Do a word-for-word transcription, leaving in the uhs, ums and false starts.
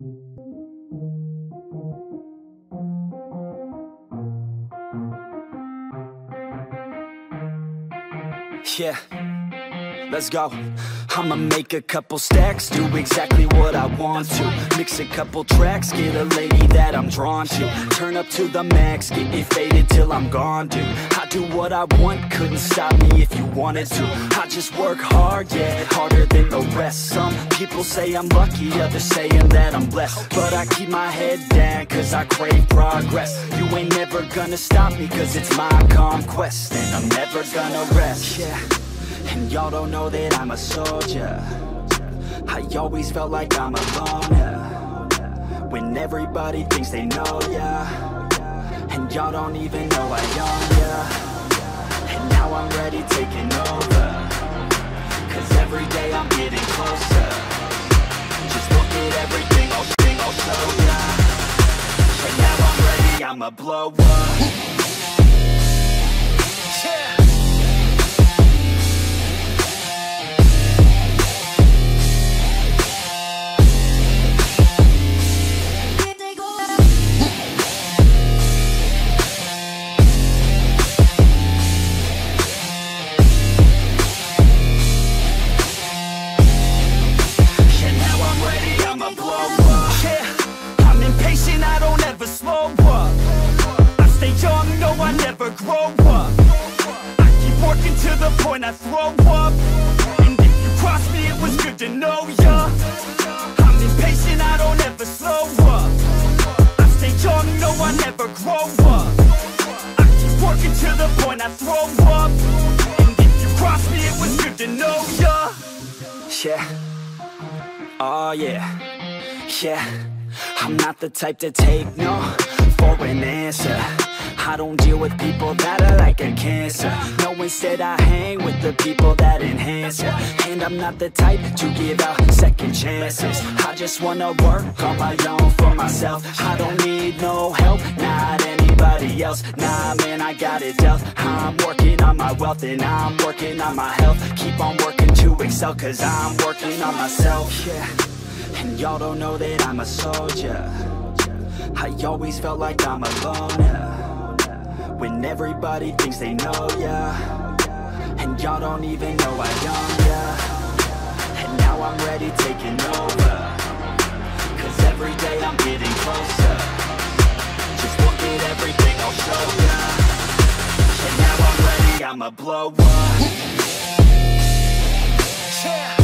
Yeah, let's go. I'ma make a couple stacks, do exactly what I want to. Mix a couple tracks, get a lady that I'm drawn to. Turn up to the max, get me faded till I'm gone, dude. I do what I want, couldn't stop me if you wanted to. I just work hard, yeah, harder than the rest. Some people say I'm lucky, others saying that I'm blessed. But I keep my head down, cause I crave progress. You ain't never gonna stop me, cause it's my conquest. And I'm never gonna rest, yeah. And y'all don't know that I'm a soldier. I always felt like I'm alone, yeah. When everybody thinks they know ya, and y'all don't even know I own ya. And now I'm ready taking over, cause every day I'm getting closer. Just look at everything I'll, thing I'll show ya. And now I'm ready, I'ma blow up. Yeah. I throw up, and if you cross me, it was good to know ya. I'm impatient, I don't ever slow up. I stay young, no, I never grow up. I keep working to the point I throw up, and if you cross me, it was good to know ya. Yeah, oh yeah, yeah. I'm not the type to take no for an answer. I don't deal with people that are like a cancer. No, instead I hang with the people that enhance ya. And I'm not the type to give out second chances. I just wanna work on my own for myself. I don't need no help, not anybody else. Nah, man, I got it dealt. I'm working on my wealth and I'm working on my health. Keep on working to excel, cause I'm working on myself. Yeah, and y'all don't know that I'm a soldier. I always felt like I'm alone, yeah. When everybody thinks they know ya, and y'all don't even know I own ya. And now I'm ready taking over, cause every day I'm getting closer. Just look at everything I'll show ya. And now I'm ready, I'ma blow up. Yeah.